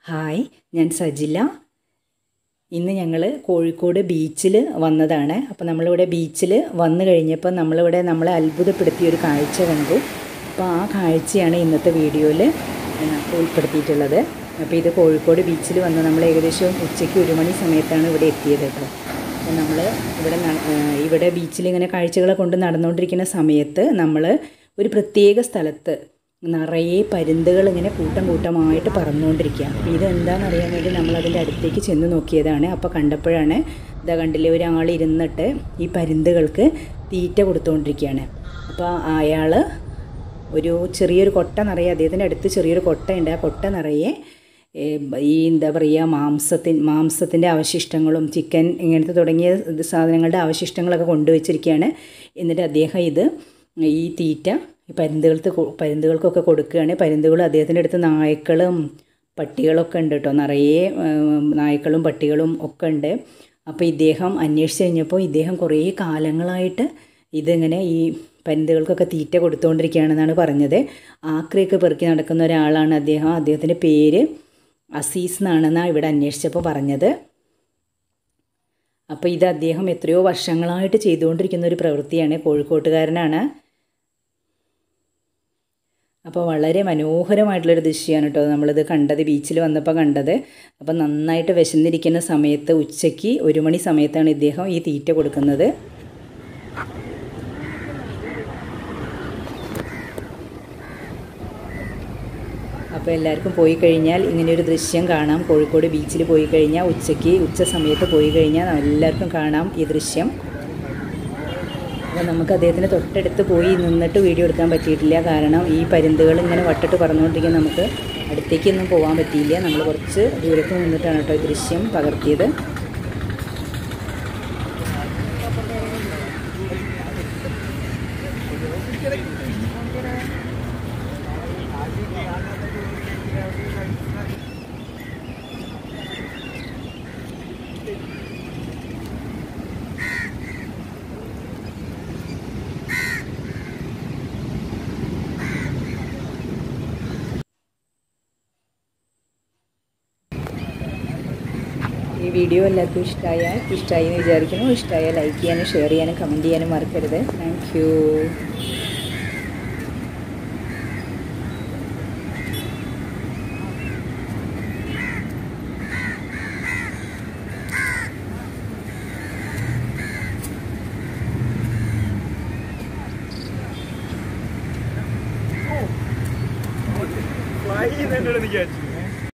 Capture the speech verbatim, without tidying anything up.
Hi, ഞാൻ സജില. ഇന്ന് ഞങ്ങൾ കോഴിക്കോട് ബീച്ചിൽ വന്നതാണ്. അപ്പോൾ നമ്മളിവിടെ ബീച്ചിൽ വന്നു കഴിഞ്ഞപ്പോൾ നമ്മളിവിടെ നമ്മളെ അത്ഭുതപ്പെടുത്തിയൊരു കാഴ്ച കണ്ടു. അപ്പോൾ ആ കാഴ്ചയാണ് ഇന്നത്തെ വീഡിയോയിൽ ഉൾപ്പെടുത്തിയിട്ടുള്ളത്. അപ്പോൾ ഇത് കോഴിക്കോട് ബീച്ചിൽ വന്ന് നമ്മൾ ഏകദേശം ഉച്ചയ്ക്ക് ഒരു മണി സമയത്താണ് ഇവിടെ എത്തിയത് കേട്ടോ. അപ്പോൾ നമ്മൾ ഇവിടെ ഇവിടെ ബീച്ചിൽ ഇങ്ങനെ കാഴ്ചകളെ കൊണ്ട് നടന്നുകൊണ്ടിരിക്കുന്ന സമയത്ത് നമ്മൾ ഒരു പ്രത്യേക സ്ഥലത്ത് നിറയെ പരുന്തുകൾ ഇങ്ങനെ കൂട്ടം കൂട്ടമായിട്ട് പറന്നുകൊണ്ടിരിക്കുക. ഇതെന്താണെന്ന് അറിയാൻ വേണ്ടി നമ്മളതിൻ്റെ അടുത്തേക്ക് ചെന്ന് നോക്കിയതാണ്. അപ്പോൾ കണ്ടപ്പോഴാണ് ഇതാ കണ്ടില്ലേ, ഒരാൾ ഇരുന്നിട്ട് ഈ പരുന്തുകൾക്ക് തീറ്റ കൊടുത്തുകൊണ്ടിരിക്കുകയാണ്. അപ്പോൾ അയാൾ ഒരു ചെറിയൊരു കൊട്ട നിറയെ, അദ്ദേഹത്തിൻ്റെ അടുത്ത് ചെറിയൊരു കൊട്ടയുണ്ട്. ആ കൊട്ട നിറയെ ഈ എന്താ പറയുക മാംസത്തിൻ മാംസത്തിൻ്റെ അവശിഷ്ടങ്ങളും ചിക്കൻ ഇങ്ങനത്തെ തുടങ്ങിയ സാധനങ്ങളുടെ അവശിഷ്ടങ്ങളൊക്കെ കൊണ്ടുവച്ചിരിക്കുകയാണ്. എന്നിട്ട് അദ്ദേഹം ഇത് ഈ തീറ്റ ഈ പരുന്തുകൾക്ക് പരുന്തുകൾക്കൊക്കെ കൊടുക്കുകയാണ്. പരുന്തുകൾ അദ്ദേഹത്തിൻ്റെ അടുത്ത് നായ്ക്കളും പട്ടികളൊക്കെ ഉണ്ട് കേട്ടോ, നിറയെ നായ്ക്കളും പട്ടികളും ഒക്കെ ഉണ്ട്. അപ്പോൾ ഇദ്ദേഹം അന്വേഷിച്ച് കഴിഞ്ഞപ്പോൾ ഇദ്ദേഹം കുറേ കാലങ്ങളായിട്ട് ഇതിങ്ങനെ ഈ പരുന്തുകൾക്കൊക്കെ തീറ്റ കൊടുത്തുകൊണ്ടിരിക്കുകയാണെന്നാണ് പറഞ്ഞത്. ആക്രിയൊക്കെ പെറുക്കി നടക്കുന്ന ഒരാളാണ് അദ്ദേഹം. അദ്ദേഹത്തിൻ്റെ പേര് അസീസ് എന്നാണെന്നാണ് ഇവിടെ അന്വേഷിച്ചപ്പോൾ പറഞ്ഞത്. അപ്പോൾ ഇത് അദ്ദേഹം എത്രയോ വർഷങ്ങളായിട്ട് ചെയ്തുകൊണ്ടിരിക്കുന്ന ഒരു പ്രവൃത്തിയാണ്. കോഴിക്കോട്ടുകാരനാണ്. അപ്പോൾ വളരെ മനോഹരമായിട്ടുള്ളൊരു ദൃശ്യമാണ് കേട്ടോ നമ്മളിത് കണ്ടത്, ബീച്ചിൽ വന്നപ്പോൾ കണ്ടത്. അപ്പോൾ നന്നായിട്ട് വിശന്നിരിക്കുന്ന സമയത്ത് ഉച്ചയ്ക്ക് ഒരു മണി സമയത്താണ് ഇദ്ദേഹം ഈ തീറ്റ കൊടുക്കുന്നത്. അപ്പോൾ എല്ലാവർക്കും പോയി കഴിഞ്ഞാൽ ഇങ്ങനെയൊരു ദൃശ്യം കാണാം. കോഴിക്കോട് ബീച്ചിൽ പോയി കഴിഞ്ഞാൽ ഉച്ചയ്ക്ക് ഉച്ച സമയത്ത് പോയി കഴിഞ്ഞാൽ എല്ലാവർക്കും കാണാം ഈ ദൃശ്യം. അപ്പോൾ നമുക്ക് അദ്ദേഹത്തിന് തൊട്ടടുത്ത് പോയി നിന്നിട്ട് വീഡിയോ എടുക്കാൻ പറ്റിയിട്ടില്ല. കാരണം ഈ പരുന്തുകൾ ഇങ്ങനെ വട്ടിട്ട് പറന്നുകൊണ്ടിരിക്കാൻ നമുക്ക് അടുത്തേക്കൊന്നും പോകാൻ പറ്റിയില്ല. നമ്മൾ കുറച്ച് ദൂരത്ത് നിന്നിട്ടാണ് കേട്ടോ ഈ ദൃശ്യം പകർത്തിയത്. ഈ വീഡിയോ എല്ലാവർക്കും ഇഷ്ടമായാൽ ഇഷ്ടമായി എന്ന് വിചാരിക്കുന്നു. ഇഷ്ടമായാൽ ലൈക്ക് ചെയ്യാനും ഷെയർ ചെയ്യാനും കമൻറ്റ് ചെയ്യാനും മറക്കരുത്. Thank you. Why are you